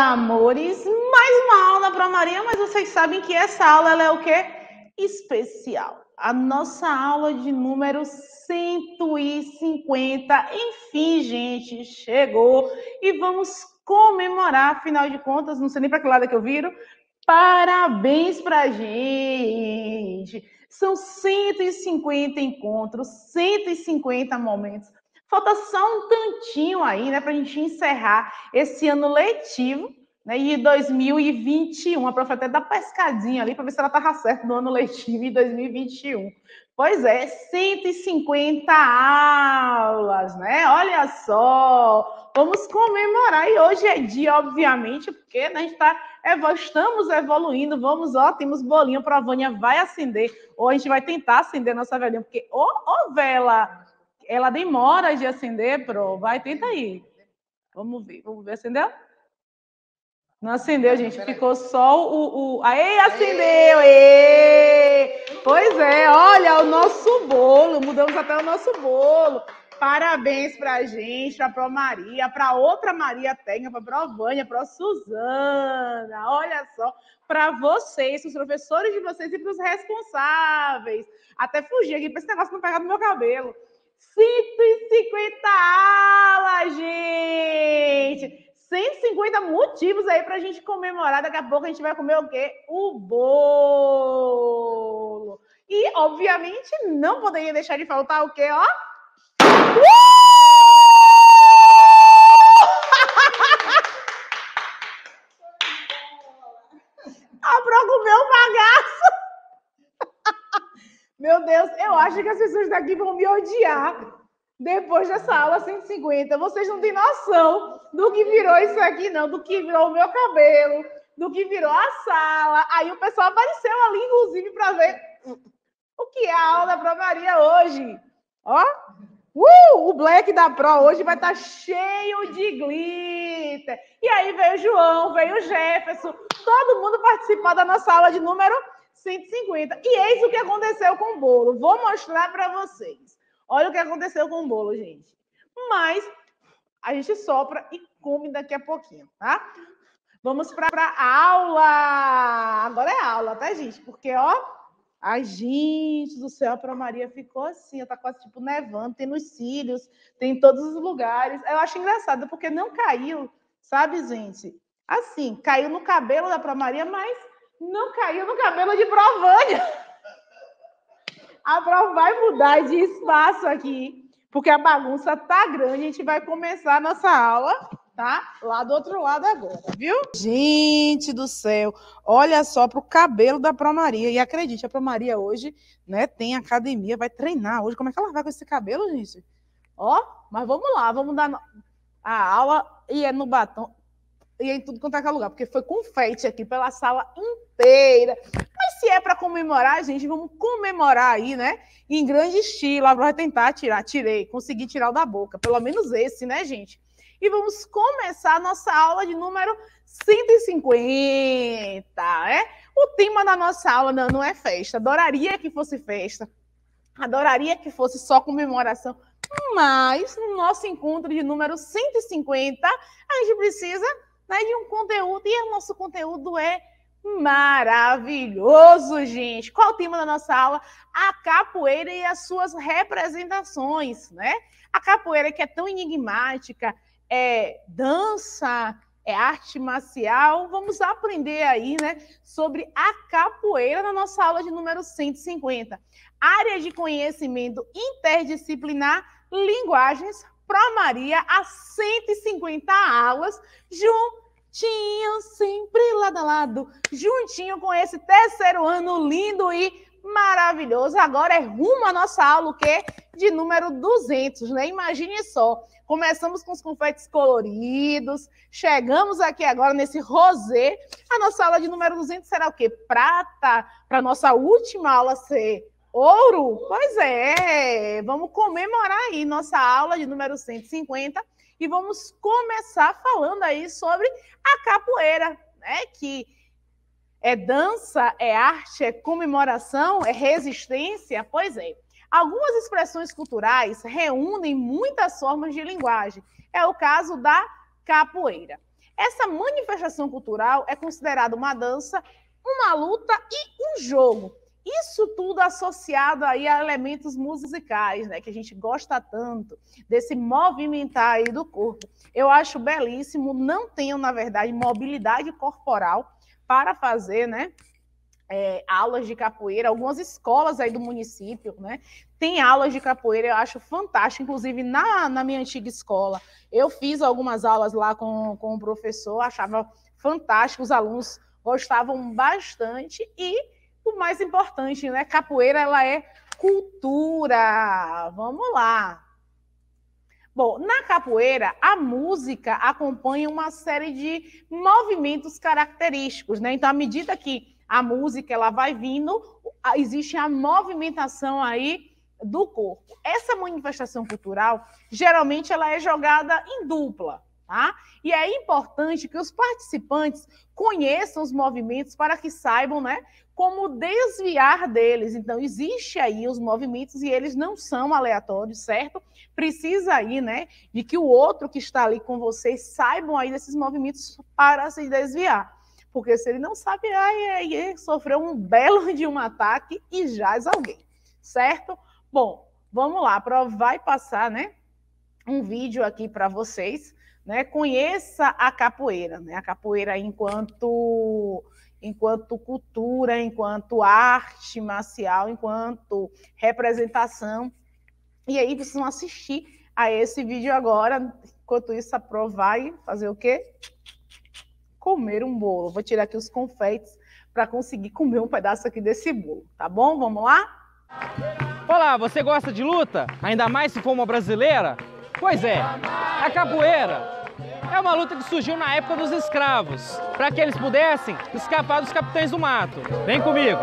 amores, mais uma aula para Maria, mas vocês sabem que essa aula ela é o quê? Especial. A nossa aula de número 150. Enfim, gente, chegou e vamos comemorar, afinal de contas, não sei nem para que lado é que eu viro. Parabéns pra gente! São 150 encontros, 150 momentos. Falta só um tantinho aí, né, para a gente encerrar esse ano letivo, né, de 2021. A prof até dá pescadinha ali para ver se ela estava certa no ano letivo de 2021. Pois é, 150 aulas, né? Olha só, vamos comemorar. E hoje é dia, obviamente, porque né, estamos evoluindo. Vamos, ó, temos bolinho para a Vânia vai acender, ou a gente vai tentar acender a nossa velhinha, porque, ô vela, ela demora de acender, Pro. Vai, tenta aí. Vamos ver, acendeu? Não acendeu, gente. Ficou só o... Aê, acendeu! Aê! Pois é, olha o nosso bolo. Mudamos até o nosso bolo. Parabéns pra gente, pra Pro Maria, pra outra Maria técnica, pra Pro Vânia, pra Suzana. Olha só, para vocês, os professores de vocês e pros responsáveis. Até fugir aqui pra esse negócio não pegar no meu cabelo. 150 aulas, gente! 150 motivos aí pra gente comemorar. Daqui a pouco a gente vai comer o quê? O bolo. E, obviamente, não poderia deixar de faltar o quê, ó? A Pro comeu o bagaço. Meu Deus, eu acho que as pessoas daqui vão me odiar depois dessa aula 150. Vocês não têm noção do que virou isso aqui, não. Do que virou o meu cabelo, do que virou a sala. Aí o pessoal apareceu ali, inclusive, para ver o que é a aula da Pro Maria hoje. Ó, o Black da Pro hoje vai estar cheio de glitter. E aí veio o João, veio o Jefferson, todo mundo participar da nossa aula de número 150. E eis o que aconteceu com o bolo. Vou mostrar para vocês. Olha o que aconteceu com o bolo, gente. Mas a gente sopra e come daqui a pouquinho, tá? Vamos para a aula. Agora é aula, tá, gente? Porque, ó, ai, gente do céu, a Pro Maria ficou assim, tá quase tipo nevando, tem nos cílios, tem em todos os lugares. Eu acho engraçado, porque não caiu, sabe, gente? Assim, caiu no cabelo da Pro Maria, mas não caiu no cabelo de Pro Vânia. A Pro vai mudar de espaço aqui, porque a bagunça tá grande. A gente vai começar a nossa aula, tá? Lá do outro lado agora, viu? Gente do céu, olha só pro cabelo da Pro Maria. E acredite, a Pro Maria hoje, né, tem academia, vai treinar hoje. Como é que ela vai com esse cabelo, gente? Ó, mas vamos lá, vamos dar a aula e é no batom. E em tudo quanto é lugar, porque foi confete aqui pela sala inteira. Mas se é para comemorar, gente, vamos comemorar aí, né? Em grande estilo. Agora vai tentar consegui tirar o da boca. Pelo menos esse, né, gente? E vamos começar a nossa aula de número 150, né? O tema da nossa aula não é festa. Adoraria que fosse festa. Adoraria que fosse só comemoração. Mas, no nosso encontro de número 150, a gente precisa, né, de um conteúdo, e o nosso conteúdo é maravilhoso, gente. Qual o tema da nossa aula? A capoeira e as suas representações, né? A capoeira que é tão enigmática, é dança, é arte marcial. Vamos aprender aí, né, sobre a capoeira na nossa aula de número 150. Área de conhecimento interdisciplinar, linguagens, Pro Maria, a 150 aulas, juntinho, sempre lado a lado, juntinho com esse terceiro ano lindo e maravilhoso. Agora é rumo à nossa aula, o quê? De número 200, né? Imagine só, começamos com os confetes coloridos, chegamos aqui agora nesse rosé, a nossa aula de número 200 será o quê? Prata, para a nossa última aula ser ouro? Pois é, vamos comemorar aí nossa aula de número 150 e vamos começar falando aí sobre a capoeira, né? Que é dança, é arte, é comemoração, é resistência. Pois é, algumas expressões culturais reúnem muitas formas de linguagem. É o caso da capoeira. Essa manifestação cultural é considerada uma dança, uma luta e um jogo. Isso tudo associado aí a elementos musicais, né? Que a gente gosta tanto, desse movimentar aí do corpo. Eu acho belíssimo, não tenho, na verdade, mobilidade corporal para fazer, né? Aulas de capoeira, algumas escolas aí do município, né? Tem aulas de capoeira, eu acho fantástico, inclusive na minha antiga escola. Eu fiz algumas aulas lá com o professor, achava fantástico, os alunos gostavam bastante e o mais importante, né? Capoeira, ela é cultura. Vamos lá. Bom, na capoeira, a música acompanha uma série de movimentos característicos, né? Então, à medida que a música ela vai vindo, existe a movimentação aí do corpo. Essa manifestação cultural, geralmente, ela é jogada em dupla, tá? E é importante que os participantes conheçam os movimentos para que saibam, né, como desviar deles. Então, existe aí os movimentos e eles não são aleatórios, certo? Precisa aí, né, de que o outro que está ali com vocês saibam aí desses movimentos para se desviar. Porque se ele não sabe, aí sofreu um belo de um ataque e jaz alguém, certo? Bom, vamos lá, vai passar, né, um vídeo aqui para vocês, né? Conheça a capoeira, né? A capoeira enquanto cultura, enquanto arte marcial, enquanto representação. E aí vocês vão assistir a esse vídeo agora. Enquanto isso, a Pro vai fazer o quê? Comer um bolo. Vou tirar aqui os confetes para conseguir comer um pedaço aqui desse bolo, tá bom? Vamos lá? Olá, você gosta de luta? Ainda mais se for uma brasileira? Pois é, a capoeira é uma luta que surgiu na época dos escravos, para que eles pudessem escapar dos capitães do mato. Vem comigo!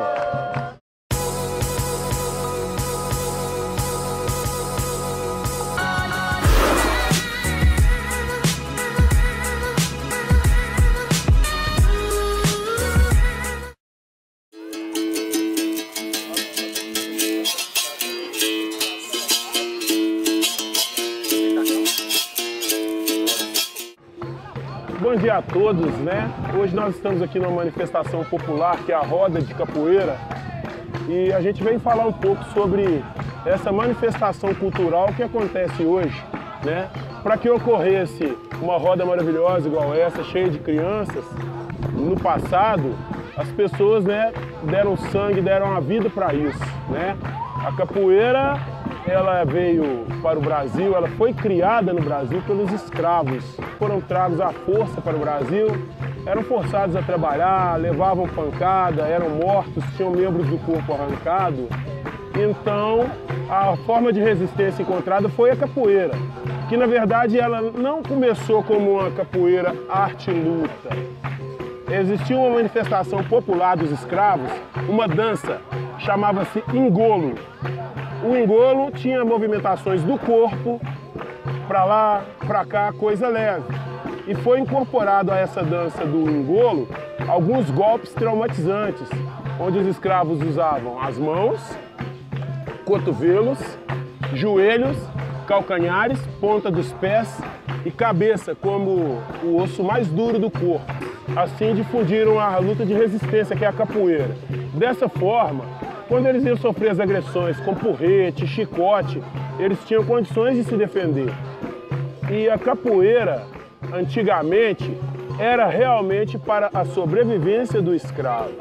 Bom dia a todos, né? Hoje nós estamos aqui numa manifestação popular que é a Roda de Capoeira e a gente vem falar um pouco sobre essa manifestação cultural que acontece hoje, né? Para que ocorresse uma roda maravilhosa igual essa, cheia de crianças, no passado as pessoas, né, deram sangue, deram a vida para isso, né? A capoeira, ela veio para o Brasil, ela foi criada no Brasil pelos escravos. Foram tragos à força para o Brasil, eram forçados a trabalhar, levavam pancada, eram mortos, tinham membros do corpo arrancado. Então, a forma de resistência encontrada foi a capoeira, que na verdade ela não começou como uma capoeira arte-luta. Existia uma manifestação popular dos escravos, uma dança, chamava-se engolo. O engolo tinha movimentações do corpo, para lá, para cá, coisa leve. E foi incorporado a essa dança do engolo alguns golpes traumatizantes, onde os escravos usavam as mãos, cotovelos, joelhos, calcanhares, ponta dos pés e cabeça como o osso mais duro do corpo. Assim difundiram a luta de resistência, que é a capoeira. Dessa forma, quando eles iam sofrer as agressões com porrete, chicote, eles tinham condições de se defender. E a capoeira, antigamente, era realmente para a sobrevivência do escravo.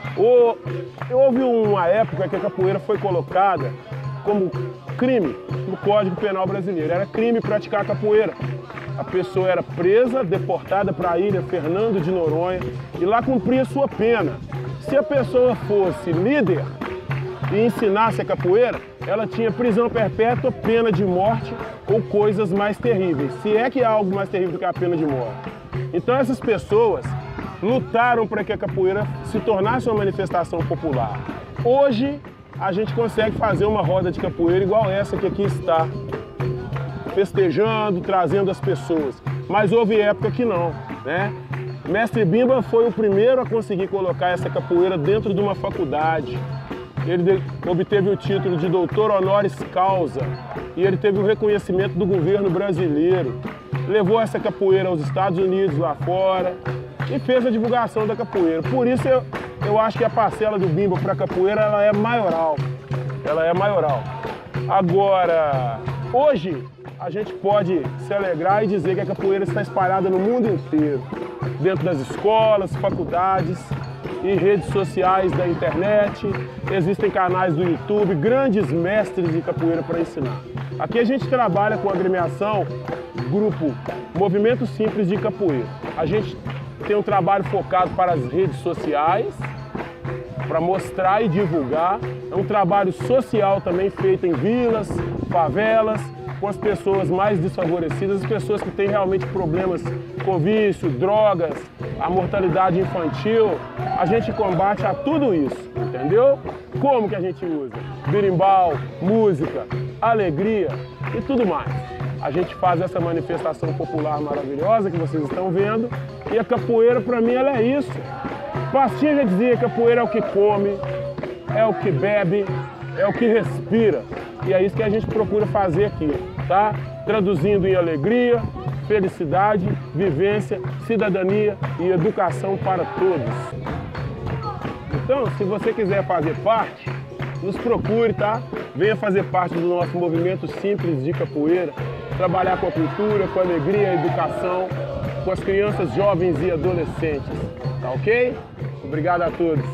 Houve uma época que a capoeira foi colocada como crime no Código Penal brasileiro. Era crime praticar a capoeira. A pessoa era presa, deportada para a ilha Fernando de Noronha e lá cumpria sua pena. Se a pessoa fosse líder e ensinasse a capoeira, ela tinha prisão perpétua, pena de morte ou coisas mais terríveis, se é que há algo mais terrível do que a pena de morte. Então essas pessoas lutaram para que a capoeira se tornasse uma manifestação popular. Hoje a gente consegue fazer uma roda de capoeira igual essa que aqui está, festejando, trazendo as pessoas. Mas houve época que não, né? Mestre Bimba foi o primeiro a conseguir colocar essa capoeira dentro de uma faculdade. Ele obteve o título de doutor honoris causa e ele teve o reconhecimento do governo brasileiro. levou essa capoeira aos Estados Unidos, lá fora, e fez a divulgação da capoeira. Por isso eu acho que a parcela do bimba para a capoeira ela é maioral. Ela é maioral. Agora, hoje a gente pode se alegrar e dizer que a capoeira está espalhada no mundo inteiro, dentro das escolas, faculdades e redes sociais da internet. Existem canais do YouTube, grandes mestres de capoeira para ensinar. Aqui a gente trabalha com a agremiação, grupo Movimento Simples de Capoeira. A gente tem um trabalho focado para as redes sociais, para mostrar e divulgar. É um trabalho social também feito em vilas, favelas, com as pessoas mais desfavorecidas, as pessoas que têm realmente problemas com vício, drogas, a mortalidade infantil. A gente combate a tudo isso, entendeu? Como que a gente usa? Berimbau, música, alegria e tudo mais. A gente faz essa manifestação popular maravilhosa que vocês estão vendo, e a capoeira, para mim, ela é isso. Pastinha já dizia: capoeira é o que come, é o que bebe, é o que respira. E é isso que a gente procura fazer aqui, tá? Traduzindo em alegria, felicidade, vivência, cidadania e educação para todos. Então, se você quiser fazer parte, nos procure, tá? Venha fazer parte do nosso movimento simples de capoeira, trabalhar com a cultura, com a alegria, a educação, com as crianças, jovens e adolescentes, tá ok? Obrigado a todos.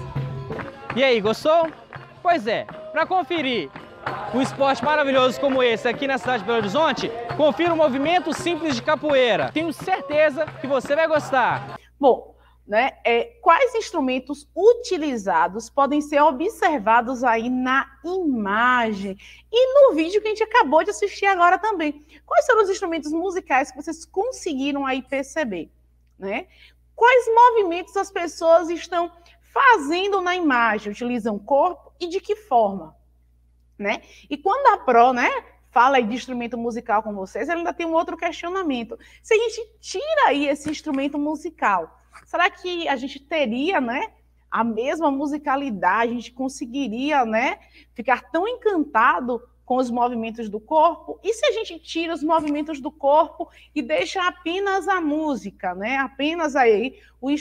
E aí, gostou? Pois é, para conferir um esporte maravilhoso como esse aqui na cidade de Belo Horizonte, confira o Movimento Simples de Capoeira. Tenho certeza que você vai gostar. Bom, né, quais instrumentos utilizados podem ser observados aí na imagem e no vídeo que a gente acabou de assistir agora também? Quais foram os instrumentos musicais que vocês conseguiram aí perceber, né? Quais movimentos as pessoas estão fazendo na imagem? Utilizam o corpo e de que forma? Né? E quando a Pro, né, fala aí de instrumento musical com vocês, ela ainda tem um outro questionamento. Se a gente tira aí esse instrumento musical, será que a gente teria, né, a mesma musicalidade, a gente conseguiria, né, ficar tão encantado com os movimentos do corpo? E se a gente tira os movimentos do corpo e deixa apenas a música, né, apenas aí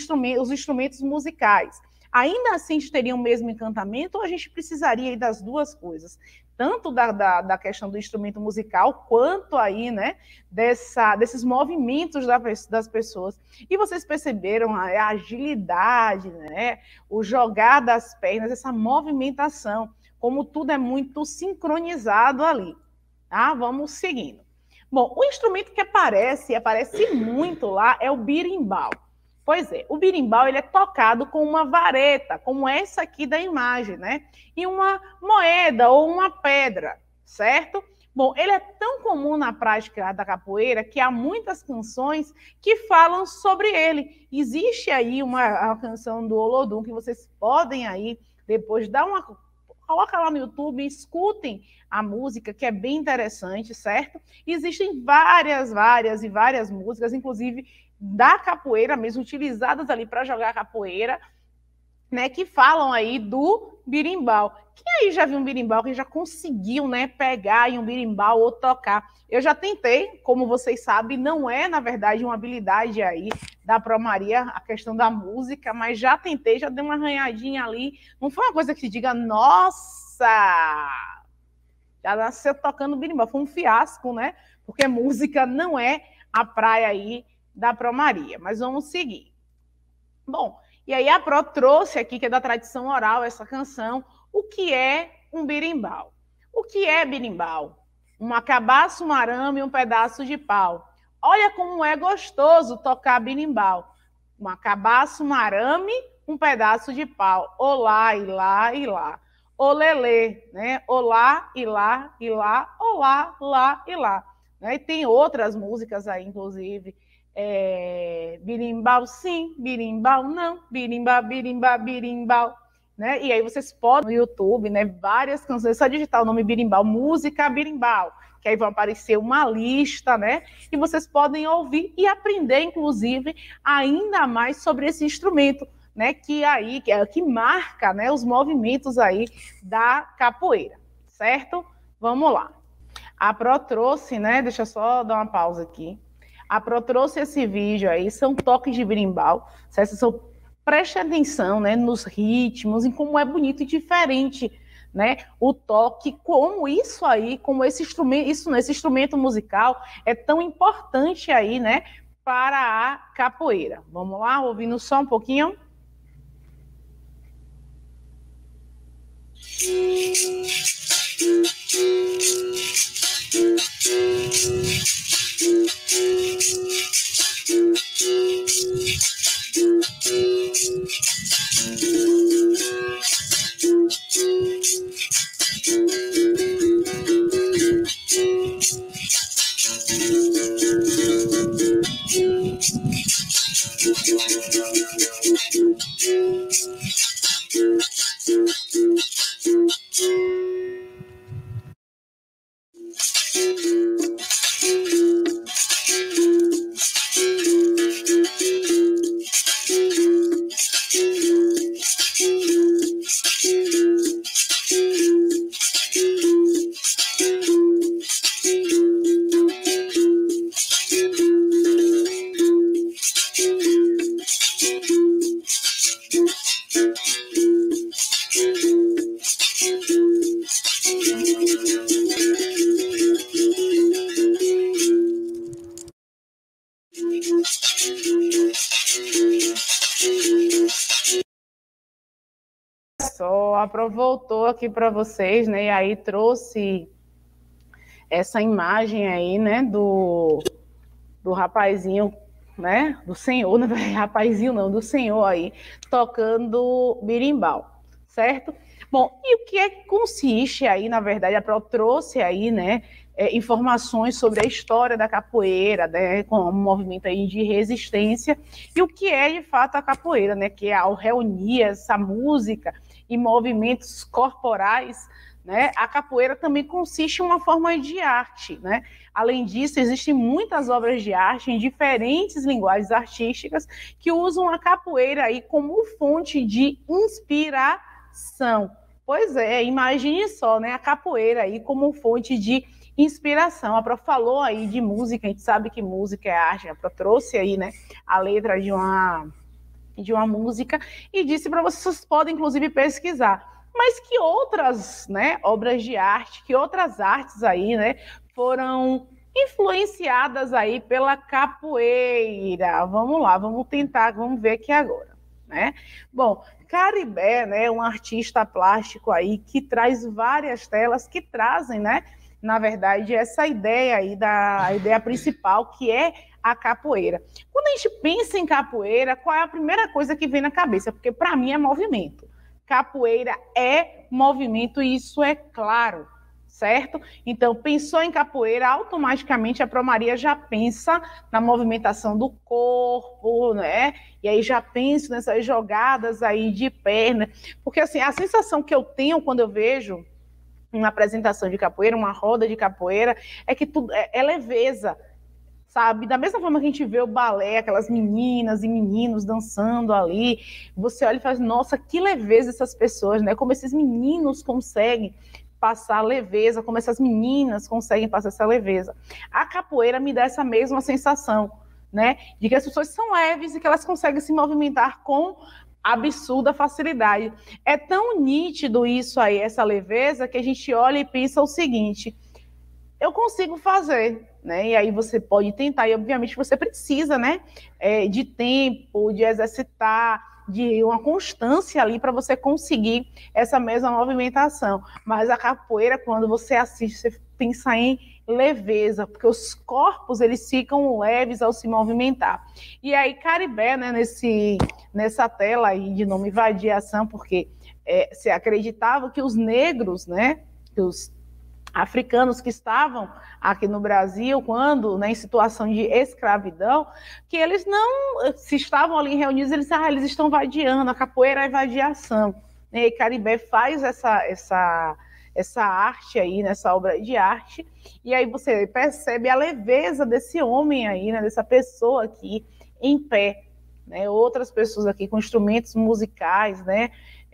os instrumentos musicais? Ainda assim, a gente teria o mesmo encantamento, ou a gente precisaria aí das duas coisas? Tanto da questão do instrumento musical, quanto aí, né, desses movimentos das pessoas. E vocês perceberam a agilidade, né, o jogar das pernas, essa movimentação, como tudo é muito sincronizado ali. Tá? Vamos seguindo. Bom, o instrumento que aparece muito lá, é o birimbau. Pois é, o birimbau ele é tocado com uma vareta, como essa aqui da imagem, né? E uma moeda ou uma pedra, certo? Bom, ele é tão comum na prática da capoeira que há muitas canções que falam sobre ele. Existe aí uma canção do Olodum que vocês podem aí depois dar uma... Coloca lá no YouTube, escutem a música, que é bem interessante, certo? Existem várias músicas, inclusive da capoeira mesmo, utilizadas ali para jogar capoeira, né, que falam aí do birimbau. Quem aí já viu um birimbau, quem já conseguiu, né, pegar em um birimbau ou tocar? Eu já tentei, como vocês sabem, não é, na verdade, uma habilidade aí da Pro Maria, a questão da música, mas já tentei, já dei uma arranhadinha ali. Não foi uma coisa que se diga, nossa, já nasceu tocando birimbau. Foi um fiasco, né? Porque música não é a praia aí da Pro Maria, mas vamos seguir. Bom, e aí a Pro trouxe aqui, que é da tradição oral, essa canção, o que é um birimbau. O que é birimbau? Um cabaço, um arame e um pedaço de pau. Olha como é gostoso tocar birimbau. Um cabaço, um arame, um pedaço de pau. Olá, e lá, e lá. Olelê, né? Olá, e lá, olá, lá, e lá. Né? E tem outras músicas aí, inclusive, birimbau sim, birimbau não, birimba, birimba, birimbau, né? E aí vocês podem no YouTube, né, várias canções, só digitar o nome birimbau, música birimbau, que aí vai aparecer uma lista, né? E vocês podem ouvir e aprender, inclusive, ainda mais sobre esse instrumento, né? Que marca, né, os movimentos aí da capoeira, certo? Vamos lá. A Pro trouxe, né? Deixa eu só dar uma pausa aqui. A Pro trouxe esse vídeo aí, são toques de berimbau, certo? Preste atenção, né, nos ritmos, em como é bonito e diferente, né, o toque, como isso aí, como esse instrumento musical é tão importante aí, né, para a capoeira. Vamos lá, ouvindo só um pouquinho. Só a Pro voltou aqui para vocês, né? E aí trouxe essa imagem aí, né? Do rapazinho, né? Do senhor, não é rapazinho não, do senhor aí tocando berimbau, certo? Bom, e o que é que consiste aí, na verdade, a Pro trouxe aí, né? Informações sobre a história da capoeira, né, com um movimento aí de resistência, e o que é de fato a capoeira, né, que é ao reunir essa música e movimentos corporais, né, a capoeira também consiste em uma forma de arte, né? Além disso, existem muitas obras de arte em diferentes linguagens artísticas que usam a capoeira aí como fonte de inspiração. Pois é, imagine só, né, a capoeira aí como fonte de inspiração. A Pro falou aí de música, a gente sabe que música é arte, a Pro trouxe aí, né, a letra de uma música e disse para vocês podem inclusive pesquisar. Mas que outras, né, obras de arte, que outras artes aí, né, foram influenciadas aí pela capoeira? Vamos lá, vamos tentar, vamos ver aqui agora, né? Bom, Caribé, né, um artista plástico aí que traz várias telas que trazem, né, na verdade, essa ideia aí, a ideia principal, que é a capoeira. Quando a gente pensa em capoeira, qual é a primeira coisa que vem na cabeça? Porque, para mim, é movimento. Capoeira é movimento, e isso é claro, certo? Então, pensou em capoeira, automaticamente a Pro Maria já pensa na movimentação do corpo, né? E aí já penso nessas jogadas aí de perna. Porque, assim, a sensação que eu tenho quando eu vejo uma apresentação de capoeira, uma roda de capoeira, é que tudo é leveza, sabe? Da mesma forma que a gente vê o balé, aquelas meninas e meninos dançando ali, você olha e fala, nossa, que leveza essas pessoas, né? Como esses meninos conseguem passar leveza, como essas meninas conseguem passar essa leveza. A capoeira me dá essa mesma sensação, né? De que as pessoas são leves e que elas conseguem se movimentar com absurda facilidade. É tão nítido isso aí, essa leveza, que a gente olha e pensa o seguinte, eu consigo fazer, né? E aí você pode tentar, e obviamente você precisa, né, de tempo, de exercitar, de uma constância ali para você conseguir essa mesma movimentação. Mas a capoeira, quando você assiste, você pensa em leveza, porque os corpos eles ficam leves ao se movimentar. E aí Caribé, né, nessa tela aí de nome Vadiação, porque se acreditava que os negros, né, que os africanos que estavam aqui no Brasil, quando, né, em situação de escravidão, que eles não, se estavam ali reunidos, eles estão vadiando, a capoeira é vadiação. E Caribé faz essa arte aí, nessa obra de arte, e aí você percebe a leveza desse homem aí, né, dessa pessoa aqui em pé, né, outras pessoas aqui com instrumentos musicais, né,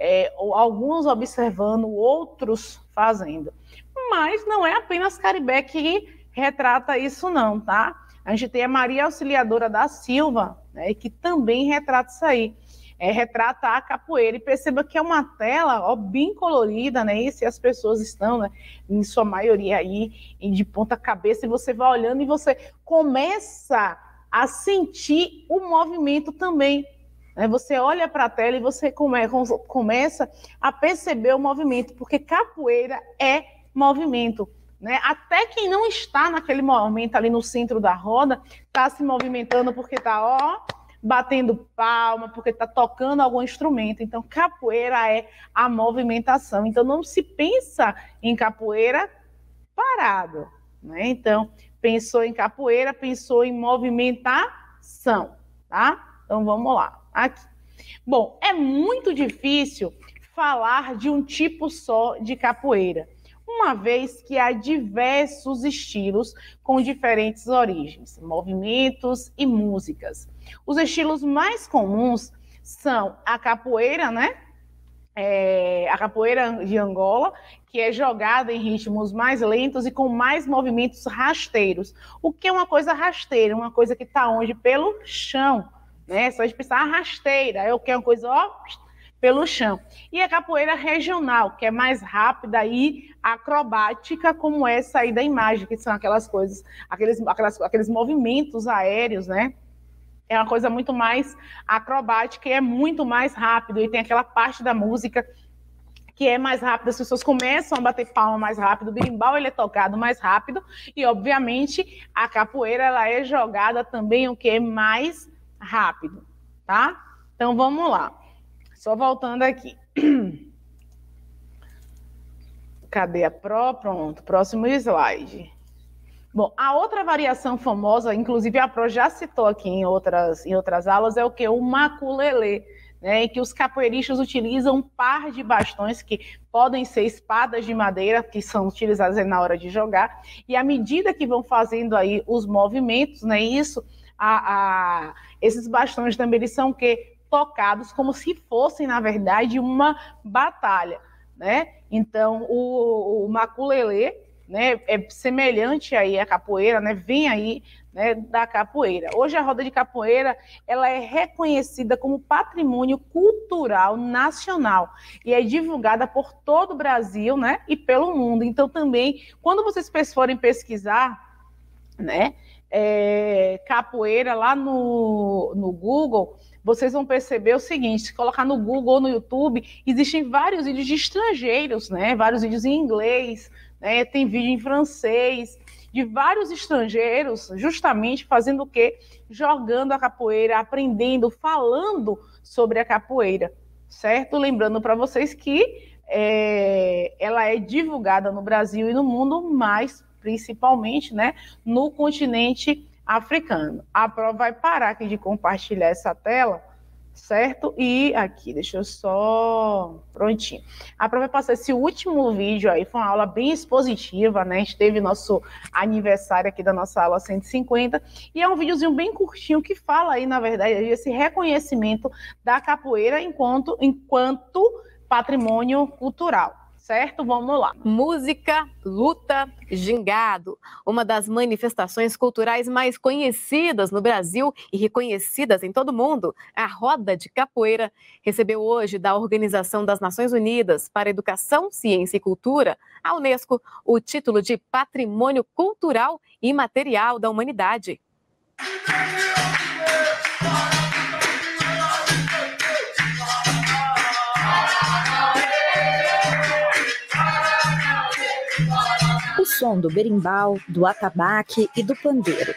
alguns observando, outros fazendo. Mas não é apenas Caribé que retrata isso não, tá? a gente tem a Maria Auxiliadora da Silva, né, que também retrata isso aí. Retrata a capoeira, e perceba que é uma tela bem colorida, né? E se as pessoas estão, né, em sua maioria aí de ponta cabeça, e você vai olhando e você começa a sentir o movimento também, né? Você olha para a tela e você começa a perceber o movimento, porque capoeira é movimento, né? Até quem não está naquele momento ali no centro da roda está se movimentando porque está, batendo palma, porque está tocando algum instrumento. Então, capoeira é a movimentação. Então, não se pensa em capoeira parado, né? Então, pensou em capoeira, pensou em movimentação, tá? Então, vamos lá. Aqui. Bom, é muito difícil falar de um tipo só de capoeira, uma vez que há diversos estilos com diferentes origens, movimentos e músicas. Os estilos mais comuns são a capoeira, né? A capoeira de Angola, que é jogada em ritmos mais lentos e com mais movimentos rasteiros. O que é uma coisa rasteira? Uma coisa que está onde? Pelo chão, né? Só a gente pensar rasteira, é o que é uma coisa, pelo chão. E a capoeira regional, que é mais rápida e acrobática, como essa aí da imagem, que são aquelas coisas, aqueles movimentos aéreos, né? É uma coisa muito mais acrobática e é muito mais rápido. E tem aquela parte da música que é mais rápida, as pessoas começam a bater palma mais rápido, o berimbau ele é tocado mais rápido e, obviamente, a capoeira ela é jogada também o que é mais rápido, tá? Então, vamos lá. Só voltando aqui. Cadê a Pronto, próximo slide. Bom, a outra variação famosa, inclusive a Pro já citou aqui em outras aulas, é o que? O maculelê, né? Em que os capoeiristas utilizam um par de bastões que podem ser espadas de madeira, que são utilizadas na hora de jogar, e à medida que vão fazendo aí os movimentos, né? Esses bastões também eles são o quê? Tocados como se fossem, na verdade, uma batalha, né? Então, o maculelê, né, é semelhante aí à capoeira, né, vem aí, né, da capoeira. Hoje a roda de capoeira ela é reconhecida como patrimônio cultural nacional e é divulgada por todo o Brasil, né, e pelo mundo. Então também, quando vocês forem pesquisar, né, capoeira lá no Google, vocês vão perceber o seguinte: se colocar no Google ou no YouTube, existem vários vídeos de estrangeiros, né, vários vídeos em inglês, né, tem vídeo em francês, de vários estrangeiros, justamente fazendo o quê? Jogando a capoeira, aprendendo, falando sobre a capoeira, certo? Lembrando para vocês que ela é divulgada no Brasil e no mundo, mas principalmente, né, no continente africano. A Pro vai parar aqui de compartilhar essa tela, certo? E aqui, deixa eu só... Prontinho. A Pro vai passar esse último vídeo aí, foi uma aula bem expositiva, né? A gente teve nosso aniversário aqui da nossa aula 150, e é um videozinho bem curtinho que fala aí, na verdade, esse reconhecimento da capoeira enquanto patrimônio cultural. Certo? Vamos lá. Música, luta, gingado. Uma das manifestações culturais mais conhecidas no Brasil e reconhecidas em todo o mundo, a roda de capoeira, recebeu hoje da Organização das Nações Unidas para Educação, Ciência e Cultura, a Unesco, o título de Patrimônio Cultural e Imaterial da Humanidade. O som do berimbau, do atabaque e do pandeiro.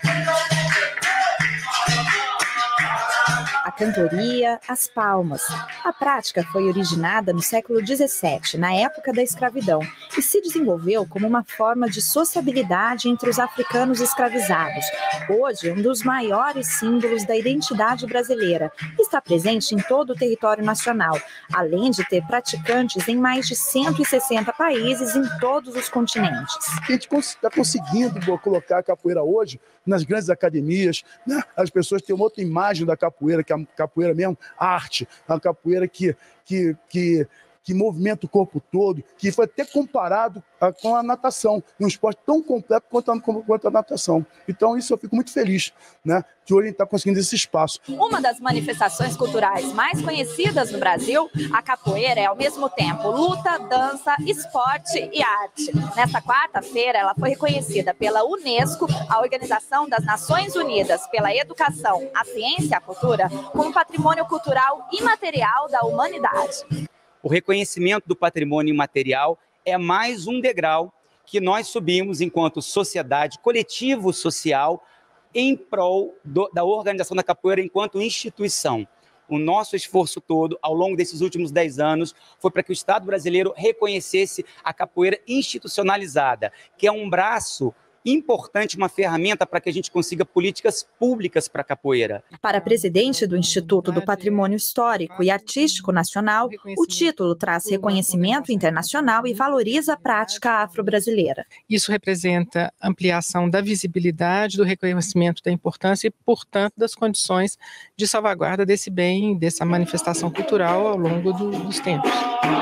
A cantoria, as palmas. A prática foi originada no século XVII, na época da escravidão, e se desenvolveu como uma forma de sociabilidade entre os africanos escravizados. Hoje, um dos maiores símbolos da identidade brasileira, está presente em todo o território nacional, além de ter praticantes em mais de 160 países em todos os continentes. A gente está conseguindo colocar a capoeira hoje nas grandes academias, né? As pessoas têm uma outra imagem da capoeira, que é a capoeira mesmo, arte, a capoeira que que movimenta o corpo todo, que foi até comparado com a natação, um esporte tão completo quanto a natação. Então, isso eu fico muito feliz, né, que hoje a gente está conseguindo esse espaço. Uma das manifestações culturais mais conhecidas no Brasil, a capoeira é ao mesmo tempo luta, dança, esporte e arte. Nesta quarta-feira, ela foi reconhecida pela Unesco, a Organização das Nações Unidas pela Educação, a Ciência e a Cultura, como patrimônio cultural imaterial da humanidade. O reconhecimento do patrimônio imaterial é mais um degrau que nós subimos enquanto sociedade, coletivo social, em prol da organização da capoeira enquanto instituição. O nosso esforço todo, ao longo desses últimos 10 anos, foi para que o Estado brasileiro reconhecesse a capoeira institucionalizada, que é um braço importante, uma ferramenta para que a gente consiga políticas públicas para a capoeira. Para a presidente do Instituto do Patrimônio Histórico e Artístico Nacional, o título traz reconhecimento internacional e valoriza a prática afro-brasileira. Isso representa ampliação da visibilidade, do reconhecimento da importância e, portanto, das condições de salvaguarda desse bem, dessa manifestação cultural ao longo dos tempos.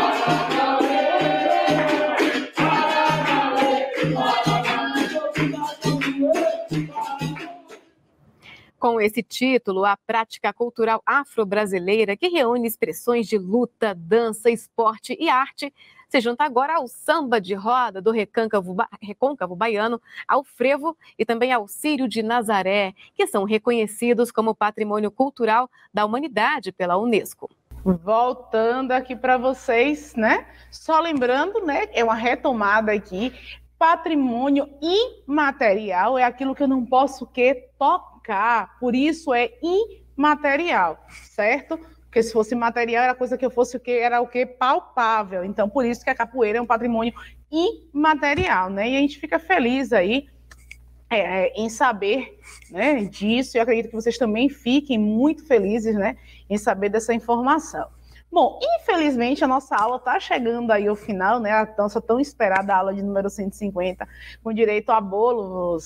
Com esse título, a prática cultural afro-brasileira, que reúne expressões de luta, dança, esporte e arte, se junta agora ao samba de roda do recôncavo baiano, ao frevo e também ao Círio de Nazaré, que são reconhecidos como patrimônio cultural da humanidade pela Unesco. Voltando aqui para vocês, né? Só lembrando, né? É uma retomada aqui. Patrimônio imaterial é aquilo que eu não posso tocar, por isso é imaterial, certo? Porque se fosse material era coisa que eu fosse era o que palpável. Então por isso que a capoeira é um patrimônio imaterial, né? E a gente fica feliz aí em saber, né, disso. E eu acredito que vocês também fiquem muito felizes, né, em saber dessa informação. Bom, infelizmente a nossa aula está chegando aí ao final, né? A nossa tão esperada aula de número 150, com direito a bolo,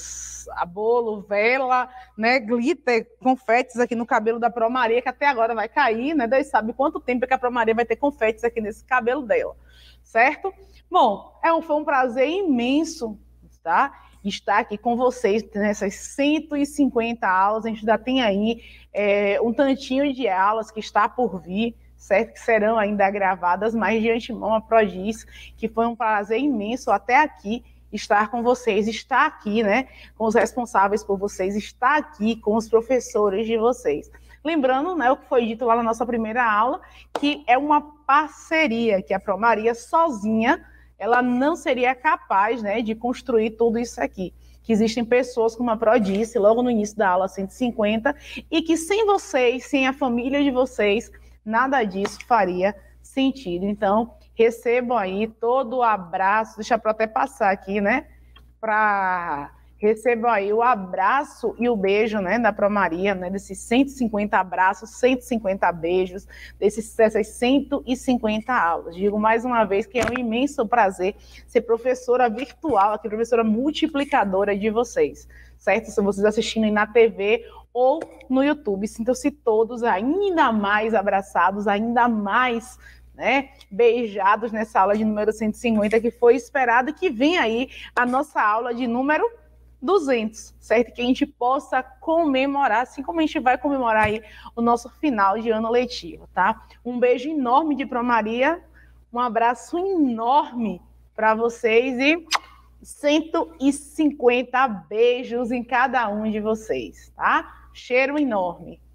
vela, né? Glitter, confetes aqui no cabelo da Pro Maria, que até agora vai cair, né? Deus sabe quanto tempo que a Pro Maria vai ter confetes aqui nesse cabelo dela, certo? Bom, foi um prazer imenso, tá? Estar aqui com vocês nessas 150 aulas. A gente ainda tem aí um tantinho de aulas que está por vir, certo? Que serão ainda gravadas, mas de antemão a Pro diz que foi um prazer imenso até aqui estar com vocês, estar aqui, né, com os responsáveis por vocês, estar aqui com os professores de vocês. Lembrando, né, o que foi dito lá na nossa primeira aula, que é uma parceria, que a Pro Maria sozinha, ela não seria capaz, né, de construir tudo isso aqui. Que existem pessoas, como a Pro disse logo no início da aula 150, e que sem vocês, sem a família de vocês, nada disso faria sentido. Então, recebam aí todo o abraço, deixa eu até passar aqui, né? Recebam aí o abraço e o beijo, né, da Pro Maria, né, desses 150 abraços, 150 beijos, dessas 150 aulas. Digo mais uma vez que é um imenso prazer ser professora virtual, aqui, professora multiplicadora de vocês, certo? Se vocês assistindo aí na TV ou no YouTube, sintam-se todos ainda mais abraçados, ainda mais, né, beijados nessa aula de número 150 que foi esperado, que vem aí a nossa aula de número 200, certo? Que a gente possa comemorar, assim como a gente vai comemorar aí o nosso final de ano letivo, tá? Um beijo enorme de Pro Maria, um abraço enorme para vocês e 150 beijos em cada um de vocês, tá? Cheiro enorme.